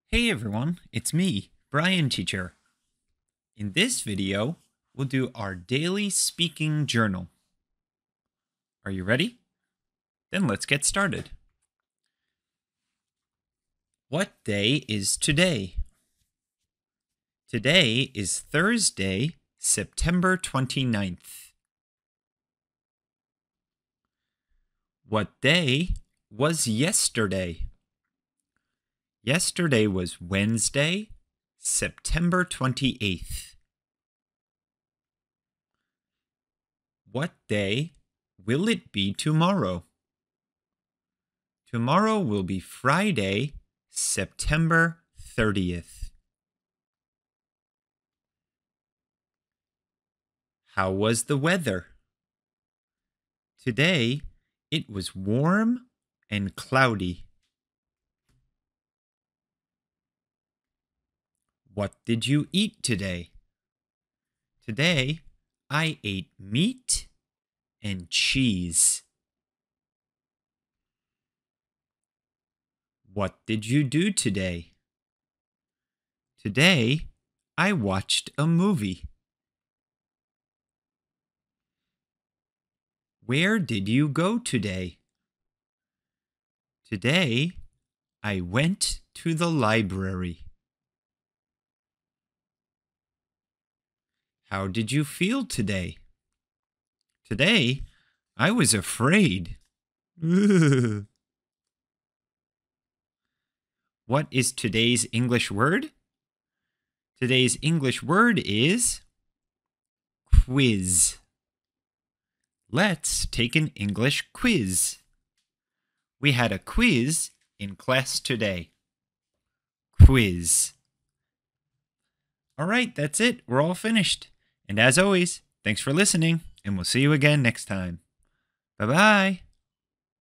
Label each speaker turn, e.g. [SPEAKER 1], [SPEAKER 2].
[SPEAKER 1] Hey everyone, it's me, Bryan teacher. In this video, we'll do our daily speaking journal. Are you ready? Then let's get started. What day is today? Today is Thursday, September 29th. What day was yesterday? Yesterday was Wednesday, September 28th. What day will it be tomorrow? Tomorrow will be Friday, September 30th. How was the weather? Today, it was warm and cloudy. What did you eat today? Today, I ate meat and cheese. What did you do today? Today, I watched a movie. Where did you go today? Today, I went to the library. How did you feel today? Today, I was afraid. What is today's English word? Today's English word is quiz. Let's take an English quiz. We had a quiz in class today. Quiz. All right, that's it. We're all finished. And as always, thanks for listening, and we'll see you again next time. Bye-bye.